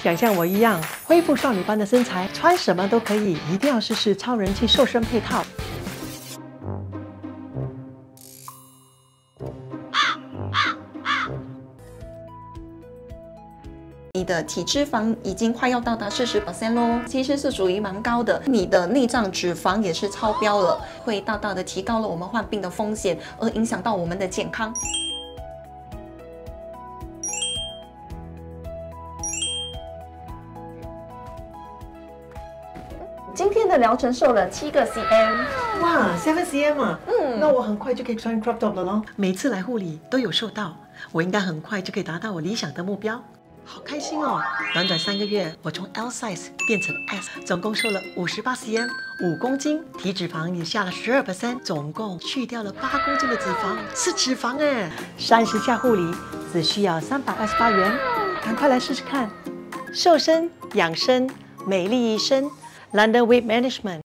想像我一样恢复少女般的身材，穿什么都可以，一定要试试超人气瘦身配套。 你的体脂肪已经快要到达40% 咯，其实是属于蛮高的。你的内脏脂肪也是超标了，会大大的提高了我们患病的风险，而影响到我们的健康。今天的疗程瘦了7个 cm， 哇，7cm 啊！那我很快就可以穿 crop top 了咯。每次来护理都有瘦到，我应该很快就可以达到我理想的目标。好开心哦！短短3个月，我从 L size 变成 S， 总共瘦了58cm，5公斤，体脂肪也下了12%，总共去掉了8公斤的脂肪，是脂肪哎！30下护理只需要328元，赶快来试试看！瘦身养生，美丽一生 ，London Weight Management。